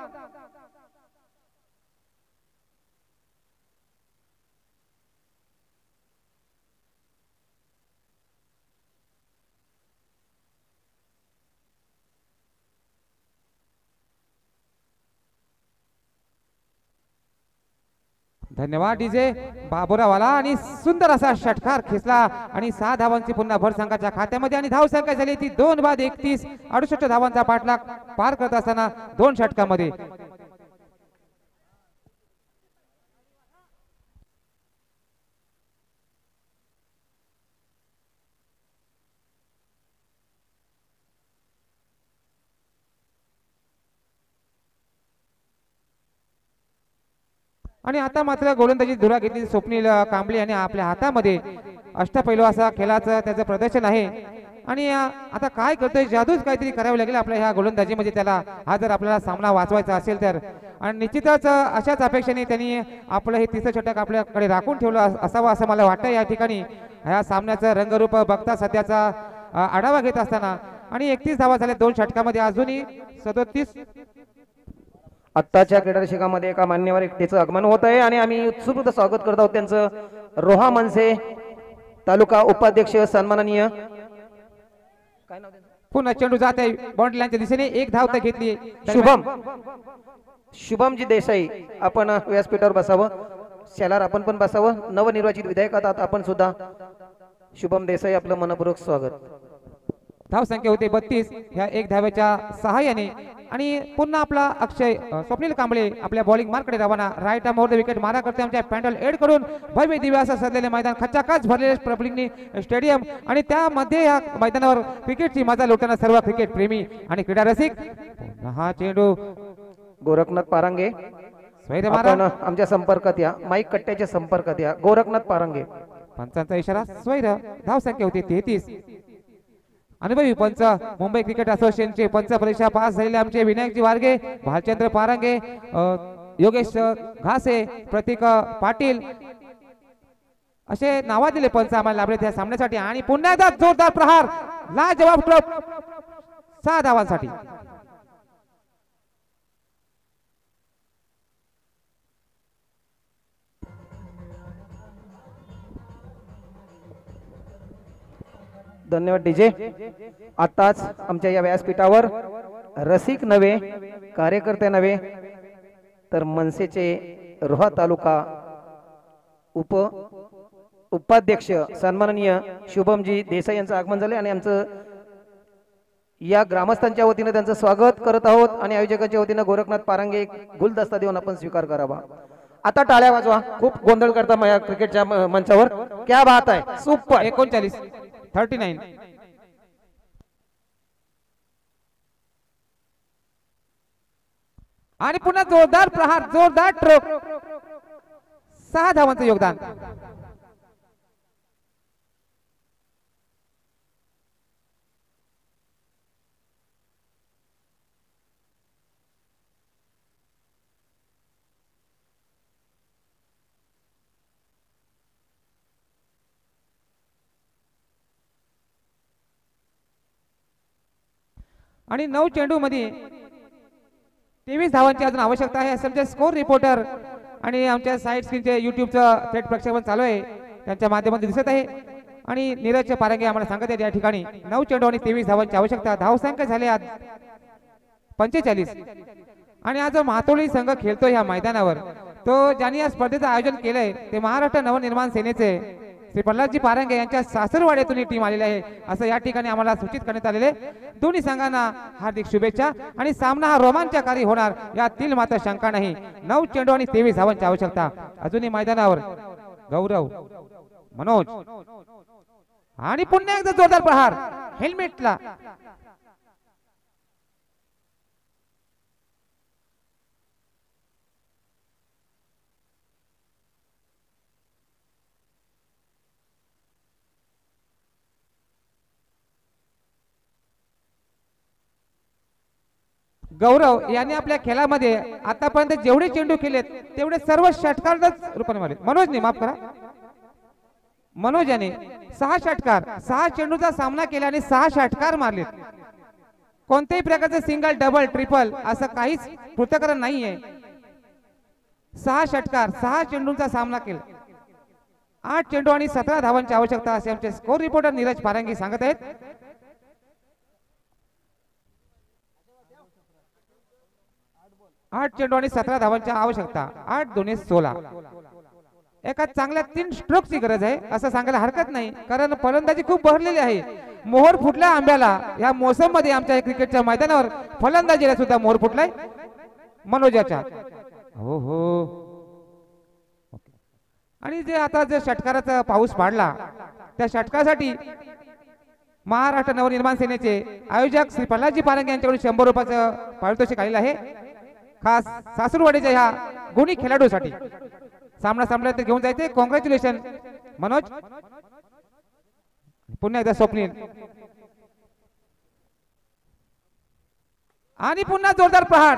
धन्यवाद डीजे बाबुरावाला. आणि सुंदर असा षटकार खेचला आणि सहा धावांची पुन्हा भर संघाच्या खात्यामध्ये आणि धाव संख्या झाली ती दोन बाद एकतीस. अडुसष्ट धावांचा पाठलाग पार करत असताना दोन षटकामध्ये. आणि आता मात्र गोलंदाजी धुरा घेतली स्वप्नील कांबळे आणि आपल्या हातामध्ये अष्टपैलू असा खेळाचं त्याचं प्रदर्शन आहे. आणि आता काय करतोय जादूच काहीतरी करावं लागेल आपल्या ह्या गोलंदाजीमध्ये त्याला. हा जर आपल्याला सामना वाचवायचा असेल तर. आणि निश्चितच अशाच अपेक्षेने त्यांनी आपलं हे तिसरं षटक आपल्याकडे राखून ठेवलं असावं असं मला वाटतं या ठिकाणी. ह्या सामन्याचं रंगरूप बघता सध्याचा आढावा घेत असताना. आणि एकतीस धावा झाल्या दोन षटकामध्ये. अजूनही सदोतीस. आत्ताच्या क्रीडारसिकामध्ये एका मान्यवर व्यक्तीचं आगमन होत आहे आणि आम्ही उत्सुक स्वागत करत आहोत त्यांचं. रोहा मनसे तालुका उपाध्यक्ष सन्माननीय काय नाव त्यांचं? पुन्हा चेंडू जात आहे बाउंड्री लाईनच्या दिशेने. एक धाव तर घेतली. शुभम शुभमजी देसाई आपण व्यासपीठावर बसावं. शेलार आपण पण बसावं. नवनिर्वाचित विधायक आहात आपण सुद्धा. शुभम देसाई आपलं मनपूर्वक स्वागत. धाव संख्या होते बत्तीस ह्या एक धावेच्या सहाय्याने. आणि पुन्हा आपला अक्षय स्वप्नील कांबळे आपल्या बॉलिंग मार्कडे रवाना. Right arm over the wicket मारा करते आमच्या पॅन्डल एड करून. भव्य दिव्य असं सजलेले मैदान खचाखच भरलेले पब्लिकनी स्टेडियम. आणि त्यामध्ये या मैदानावर क्रिकेटची मजा लुटताना सर्व क्रिकेट प्रेमी आणि क्रीडा रसिक. हा चेंडू गोरखनाथ पारांगे आपण आमच्या संपर्कात या. माईक कट्ट्याच्या संपर्कात या. गोरखनाथ पारांगे. पंचांचा इशारा स्वैर. धाव संख्या होती तेहतीस. अनुभवी पंच मुंबई क्रिकेट असोसिएशनचे पंच परीक्षा पास झालेले आमचे विनायकजी वारगे, भालचंद्र पारांगे, योगेश घासे, प्रतीक पाटील असे नावा दिले पंच आम्हाला लाभले त्या सामन्यासाठी. आणि पुन्हा एकदा जोरदार प्रहार. लाजवाब ट्रप सहा धावांसाठी. धन्यवाद डीजे. आताच आमच्या या व्यासपीठावर रसिक नव्हे, कार्यकर्ते नव्हे, तर मनसेचे रोहा तालुका उप उपाध्यक्ष सन्माननीय शुभमजी देसाई यांचं आगमन झाले. आणि आमचं या ग्रामस्थांच्या वतीने त्यांचं स्वागत करत आहोत. आणि आयोजकांच्या वतीने गोरखनाथ पारांगे एक गुलदस्ता देऊन आपण स्वीकार करावा. आता टाळ्या वाजवा. खूप गोंधळ करता या क्रिकेटच्या मंचावर. क्या बात आहे. सुपर. एकोणचाळीस थर्टी नाईन. आणि पुन्हा जोरदार प्रहार, जोरदार ट्रोक. सहा धावांचं योगदान. आणि नऊ चेंडू मध्ये तेवीस धावांची अजून आवश्यकता आहे असं आमचे स्कोर रिपोर्टर आणि आमच्या साईड स्क्रीनचे युट्यूबचं थेट प्रक्षेपण चालू आहे त्यांच्या माध्यमातून दिसत आहे आणि नीरज पारंगे आम्हाला सांगत आहेत या ठिकाणी नऊ चेंडू आणि तेवीस धावांची आवश्यकता. धावसंख्या झाले आज पंचेचाळीस आणि आज जो म्हातोळी संघ खेळतो ह्या मैदानावर तो ज्यांनी या स्पर्धेचं आयोजन केलंय ते महाराष्ट्र नवनिर्माण सेनेचे श्री प्रल्हादजी पारंगे यांच्या सासरवाड्यातून ही टीम आलेली आहे असं या ठिकाणी आम्हाला सूचित करण्यात आलेले. दोन्ही संघांना हार्दिक शुभेच्छा आणि सामना हा रोमांचकारी होणार यातील मात्र शंका नाही. नऊ चेंडू आणि तेवीस धावांची आवश्यकता. अजूनही मैदानावर गौरव मनोज आणि पुन्हा एकदा जोरदार प्रहार हेल्मेटला गौरव यांनी आपल्या खेळामध्ये आतापर्यंत जेवढे चेंडू केलेत तेवढे सर्व षटकारच रूपाने मारले. मनोजने माफ करा मनोज याने सहा षटकार सहा चेंडूचा सामना केला आणि सहा षटकार मारलेत. कोणत्याही प्रकारचे सिंगल डबल ट्रिपल असं काहीच पृथक्करण नाहीये. सहा षटकार सहा चेंडूंचा सामना केला. आठ चेंडू आणि सतरा धावांची आवश्यकता असे आमचे स्कोर रिपोर्टर नीरज पारंगी सांगत आहेत. आठ चेंडू आणि सतरा धावांची आवश्यकता. आठ दोन्ही सोळा. एका चांगल्या तीन स्ट्रोकची गरज आहे असं सांगायला हरकत नाही कारण फलंदाजी खूप बहरलेली आहे. मोहर फुटला आंब्याला या मोसम मध्ये आमच्या क्रिकेटच्या मैदानावर फलंदाजीला सुद्धा मोहर फुटलाय मनोजाच्या. हो हो आणि जे आता जे षटकाराचा पाऊस पाडला त्या षटकासाठी महाराष्ट्र नवनिर्माण सेनेचे आयोजक श्री प्रल्हादजी पारंगे यांच्याकडून शंभर रुपयाचं पारितोषिक आलेलं आहे खास सासूरवाडीच्या ह्या गुणी खेळाडूसाठी. सामना संपला तर घेऊन जायचे. कॉंग्रॅच्युलेशन मनोज. पुन्हा एकदा स्वप्नील आणि पुन्हा जोरदार प्रहार.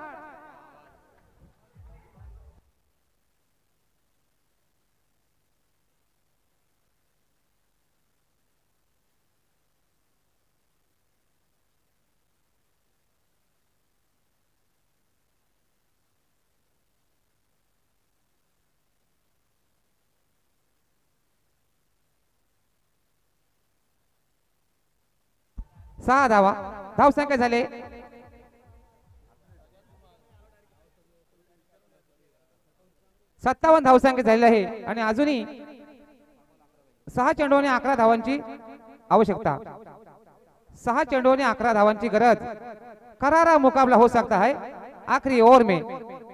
सहा धावा. धावसंख्या झाले सत्तावन्न. धावसंख्या झालेली आहे आणि अजूनही सहा चेंडू आणि अकरा धावांची आवश्यकता. सहा चेंडू आणि अकरा धावांची गरज. करारा मुकाबला हो सकता है आखरी ओव्हर में.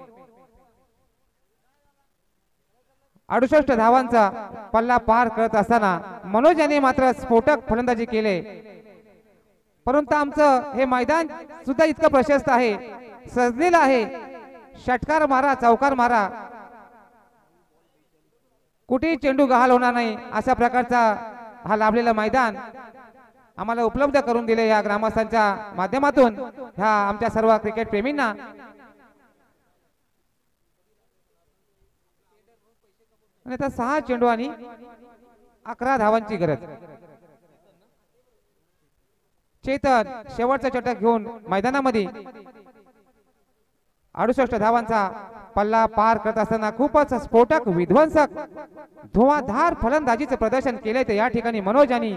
अडुसष्ट धावांचा पल्ला पार करत असताना मनोज यांनी मात्र स्फोटक फलंदाजी केले परंतु आमचं हे मैदान सुद्धा इतकं प्रशस्त आहे सजलेलं आहे. षटकार मारा चौकार मारा कुठेही चेंडू गहाल होणार नाही अशा प्रकारचा हा लाभलेला मैदान आम्हाला उपलब्ध करून दिले या ग्रामस्थांच्या माध्यमातून ह्या आमच्या सर्व क्रिकेट प्रेमींना. आणि आता सहा चेंडू आणि अकरा धावांची गरज. चेतन शेवटचा चटक घेऊन मैदानामध्ये अडुसष्ट धावांचा पल्ला पार करत असताना खूपच स्फोटक विध्वंसक धुवाधार फलंदाजीचे प्रदर्शन केले ते या ठिकाणी मनोज यांनी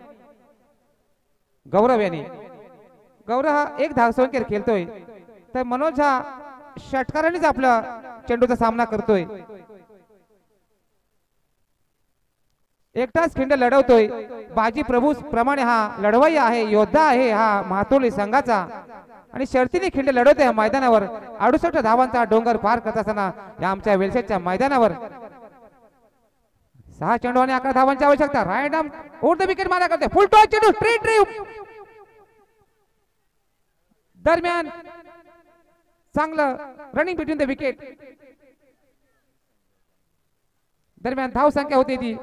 गौरव यांनी. गौरव हा एक धावसंख्येवर खेळतोय तर मनोज हा षटकारानेच आपला चेंडूचा सामना करतोय. एकटाच खिंड लढवतोय. बाजी प्रभू प्रमाणे हा लढवय्या आहे योद्धा आहे हा म्हातोली संघाचा आणि शर्तीने खिंड लढवते मैदानावर. अडुसष्ट धावांचा डोंगर पार करत असताना या आमच्या वेलशेच्या मैदानावर सहा चेंडू आणि अकरा धावांची आवश्यकता. Right arm over the wicket मारा करते. फुल टॉस चेंडू स्ट्रेट ड्राइव्ह दरम्यान चांगलं रनिंग बिटवीन द विकेट दरम्यान धाव संख्या होती ती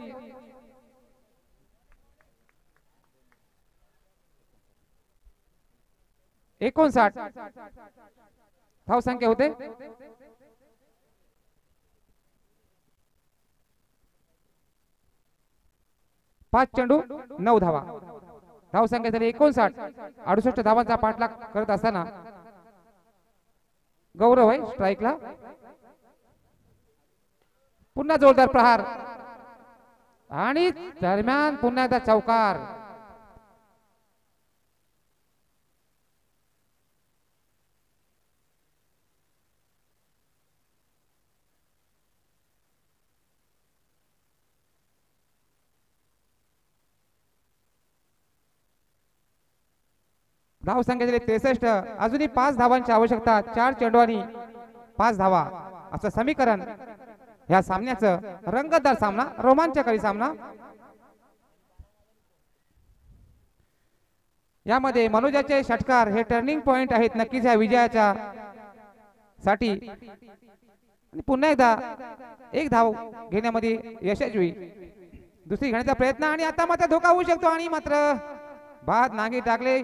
एकोणसाठ. धाव संख्या होते पाच चेंडू नऊ धावा. धाव संख्या झाली एकोणसाठ. अडुसष्ट धावांचा पाठलाग करत असताना गौरव आहे स्ट्राईकला. पुन्हा जोरदार प्रहार आणि दरम्यान पुन्हा एकदा चौकार. धाव संख्या झाली त्रेसष्ट. अजूनही पाच धावांची आवश्यकता. चार चेंडू आणि पाच धावा असं समीकरण या सामन्याचं. रंगतदार सामना, रोमांचकारी सामना. यामध्ये मनोजाचे षटकार हे टर्निंग पॉइंट आहेत नक्कीच या विजयाच्या साठी. आणि पुन्हा एकदा एक धाव घेण्यामध्ये यशस्वी. दुसरी घेण्याचा प्रयत्न आणि आता मात्र धोका होऊ शकतो आणि मात्र बाद नांगी टाकले.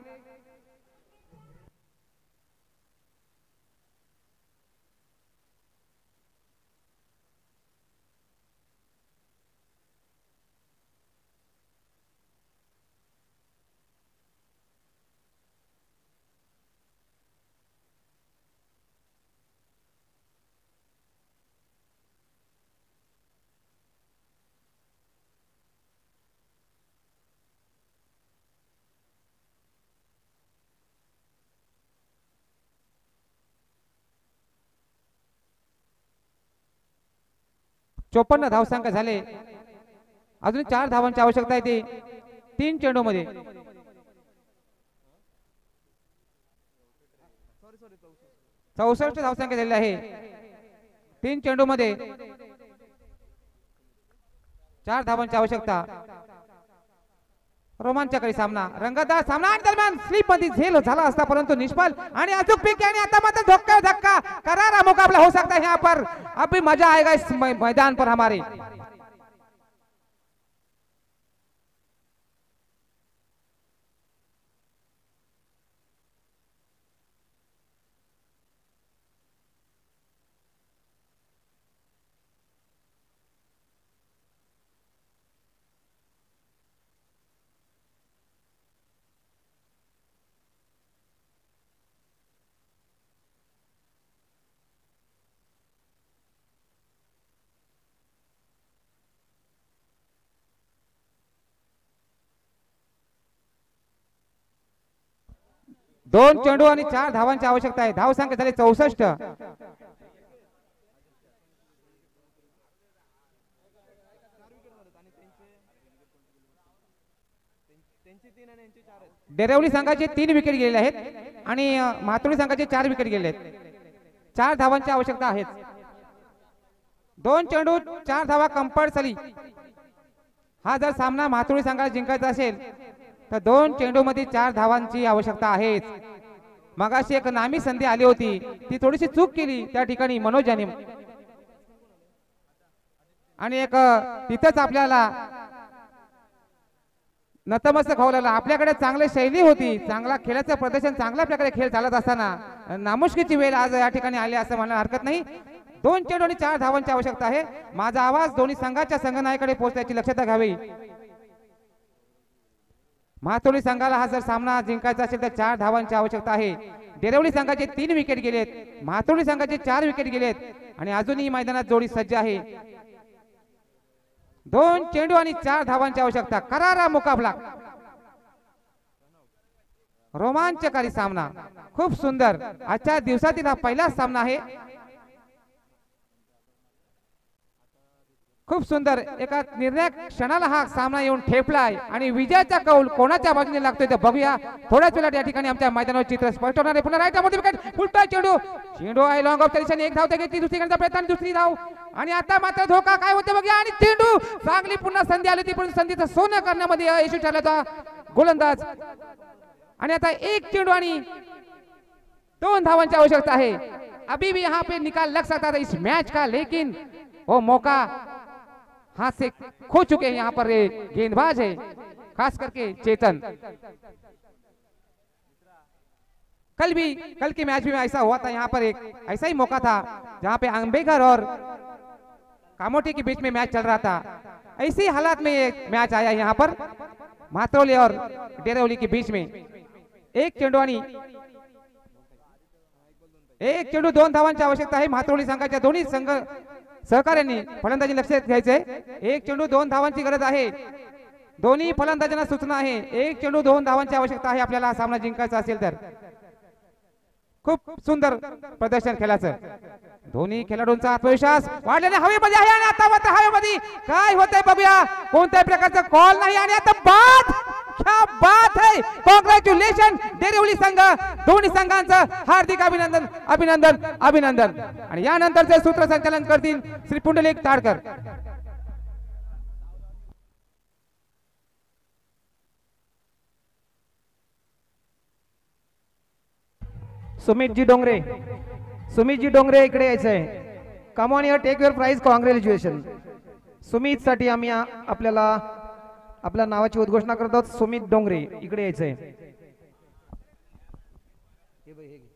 चोपन्न धावसंख्या झाले. अजून चार धावांची आवश्यकता आहे ते तीन चेंडू मध्ये. चौसष्ट धावसंख्या झालेली आहे तीन चेंडू मध्ये. चार धावांची आवश्यकता. रोमांचकारी सामना, रंगतदार सामना आणि दरम्यान स्लिप मध्ये झेल झाला असता परंतु निष्फळ. आणि अचूक पिक आणि आता मात्र धक्का धक्का करारा मुकाबला हो सकता है यहाँ पर. अभी मजा आएगा इस मैदान पर हमारे. दोन चेंडू आणि चार धावांची आवश्यकता आहे. धाव संख्या झाली चौसष्ट. डेरवली संघाचे तीन विकेट गेलेले आहेत आणि म्हातुर्डी संघाचे चार विकेट गेले आहेत. चार धावांची आवश्यकता आहे. दोन चेंडू चार धावा कंपल्सरी. हा जर सामना म्हातुर्डी संघाला जिंकायचा असेल तर दोन चेंडू मध्ये चार धावांची आवश्यकता आहे. मगाशी एक नामी संधी आली होती ती थोडीशी चूक केली त्या ठिकाणी मनोज यांनी. आणि एक तिथंच आपल्याला नतमस्तक व्हावं लागलं. आपल्याकडे चांगली शैली होती, चांगला खेळाचं प्रदर्शन, चांगल्या प्रकारे खेळ चालत असताना नामुष्कीची वेळ आज या ठिकाणी आली असं म्हणायला हरकत नाही. दोन चेंडू आणि चार धावांची आवश्यकता आहे. माझा आवाज दोन्ही संघाच्या संघनायकाकडे पोहोचण्याची लक्षात घ्यावी. म्हातुर्डी संघाला हा जर सामना जिंकायचा असेल तर चार धावांची आवश्यकता आहे. डेरवली संघाचे तीन विकेट गेलेत, म्हातुर्डी संघाचे चार विकेट गेलेत आणि अजूनही मैदानात जोडी सज्ज आहे. दोन चेंडू आणि चार धावांची आवश्यकता. करारा मुकाबला, रोमांचकारी सामना, खूप सुंदर. आजच्या दिवसातील हा पहिलाच सामना आहे. खूप सुंदर. एका निर्णायक क्षणाला हा सामना येऊन ठेपलाय आणि विजयाचा कौल कोणाच्या बाजूने लागतोय ते बघूया. थोड्याच वेळात या ठिकाणी आमच्या मैदानावर चित्र स्पष्ट होणार आहे. पुन्हा राईट मध्ये विकेट, फुलटॉस चेंडू, चेंडू आहे लॉंग ऑफ च्या एक धाव तर घेतली, दुसरी करण्याचा प्रयत्न, दुसरी धाव आणि आता मात्र धोका काय होते बघूया. आणि चेंडू चांगली पुन्हा संधी आली होती पण संधीचं सोनं करण्यामध्ये यशस्वी ठरला गोलंदाज. आणि आता एक चेंडू आणि दोन धावांची आवश्यकता है. अभी भी यहाँ पे निकाल लग सकता था इस मैच का, लेकिन वो मौका हाथ से खो चुके हैं यहाँ पर ये गेंदबाज है, खास करके चेतन. कल भी कल के मैच में ऐसा हुआ था, यहाँ पर एक ऐसा ही मौका था जहाँ पे अंबेकर और कामोटी के बीच में मैच चल रहा था. ऐसी हालात में ये मैच आया यहाँ पर. मातरौली और डेरौली के बीच में एक चेंडू आणि एक चेंडू दोन धावांची आवश्यकता आहे मातरौली संघाच्या दोन्ही संघ सहकार्यांनी फलंदाजी लक्षात घ्यायचंय एक चेंडू दोन धावांची गरज आहे दोन्ही फलंदाजांना सूचना आहे एक चेंडू दोन धावांची आवश्यकता आहे आपल्याला हा सामना जिंकायचा असेल तर खूप सुंदर प्रदर्शन खेळाचं दोन्ही खेळाडूंचा आत्मविश्वास वाढलेला हवेमध्ये आहे आणि आता मात्र हवेमध्ये काय होतंय बघूया कोणत्याही प्रकारचा कॉल नाही आणि आता बाद क्या बात है कॉंग्रॅच्युलेशन डेरिवली संघ दोन्ही संघांचं हार्दिक अभिनंदन अभिनंदन अभिनंदन आणि यानंतरचे सूत्रसंचालन करतील श्री पुंडलिक ताडकर सुमितजी डोंगरे सुमितजी डोंगरे इकडे यायचं आहे come on your take your prize congratulation Sumit साठी आम्ही आ- आपल्याला आपल्या नावाची उद्घोषणा करत आहोत सुमित डोंगरे इकडे यायचं आहे